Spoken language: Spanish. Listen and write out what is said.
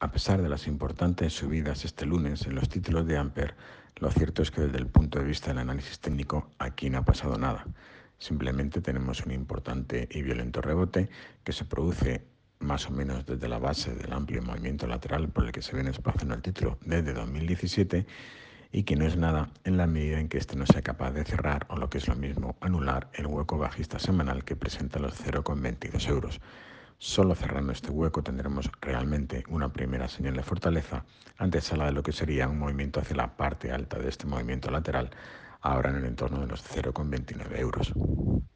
A pesar de las importantes subidas este lunes en los títulos de Amper, lo cierto es que desde el punto de vista del análisis técnico aquí no ha pasado nada. Simplemente tenemos un importante y violento rebote que se produce más o menos desde la base del amplio movimiento lateral por el que se viene desplazando el título desde 2017 y que no es nada en la medida en que este no sea capaz de cerrar o lo que es lo mismo anular el hueco bajista semanal que presenta los 0,22 euros. Solo cerrando este hueco tendremos realmente una primera señal de fortaleza antesala de lo que sería un movimiento hacia la parte alta de este movimiento lateral, ahora en el entorno de los 0,29 euros.